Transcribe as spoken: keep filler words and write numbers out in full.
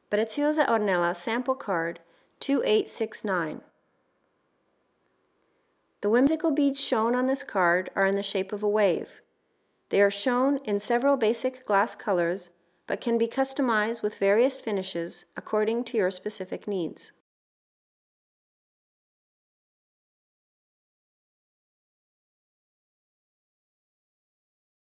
Preciosa Ornela sample card two eight six nine. The whimsical beads shown on this card are in the shape of a wave. They are shown in several basic glass colors, but can be customized with various finishes according to your specific needs.